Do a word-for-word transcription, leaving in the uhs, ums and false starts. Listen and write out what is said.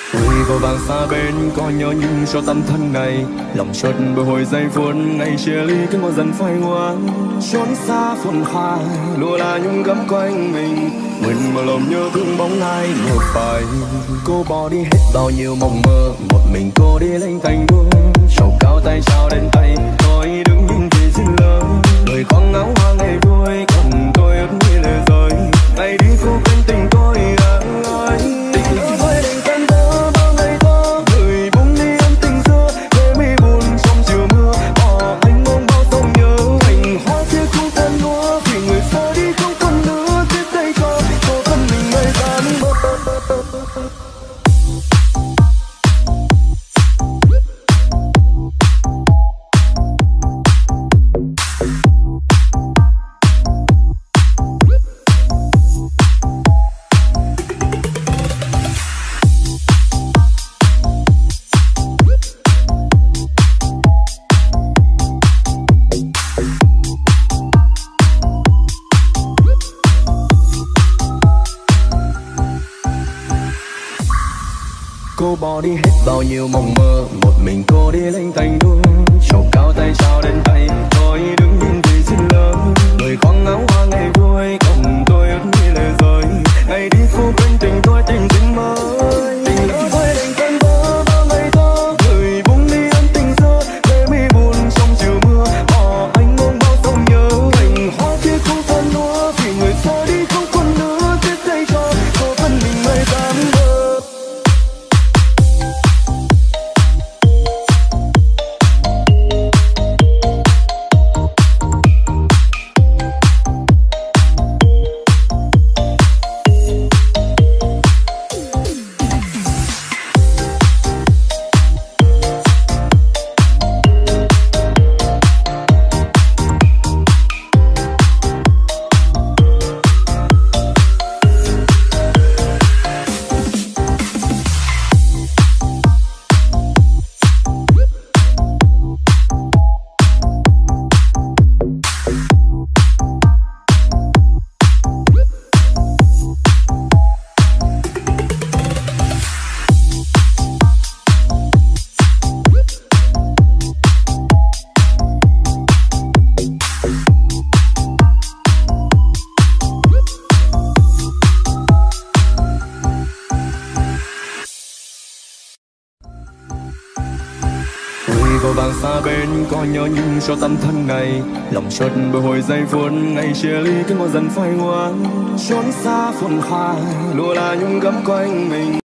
Tuổi có vàng xa bên có nhớ nhung cho tâm thân này, lòng chợt bồi hồi giây phút ngày chia ly cứ một dần phai ngoan trốn xa phồn hoa lùa là nhung gấm quanh mình mình mà lòng nhớ thương bóng ai ngược phải. Cô bỏ đi hết bao nhiêu mộng mơ, một mình cô đi lên thành đua trầu cao tay trao đến tay tôi đứng nhìn vì xin lỡ đời khoác áo hoa ngày vui còn tôi ướt như lời rơi ngày đi cô quên tình tôi đã ơi tình lỡ với đành tan vỡ bao ngày thơ người bung đi ân tình xưa để mi buồn trong chiều mưa bỏ anh ôm bao sông nhớ cành hoa kia không tan lúa vì người xa đi không còn nữa tiếp tay cho cô thân mình ngày tan mơ. Cô bỏ đi hết bao nhiêu mộng mơ, một mình cô đi lên thành đua trầu cao tay trao đến tay tôi đứng nhìn vì xin lỡ người khoác áo hoa ngày vui còn tôi ướt như lời rơi ngày đi cô quên tình tôi tình tình mới tình lỡ với đành tan vỡ bao ngày thơ người bung đi ân tình xưa để mi buồn trong chiều mưa bỏ anh ôm bao sông nhớ cành hoa kia không tan lúa vì người xa đi không còn nữa tiếp tay cho cô thân mình mây tan vỡ. Có vàng xa bên có nhớ nhung cho tâm thân này, lòng chợt bồi hồi giây phút ngày chia ly cứ một dần phai ngoan trốn xa phồn hoa lùa là nhung gấm quanh mình.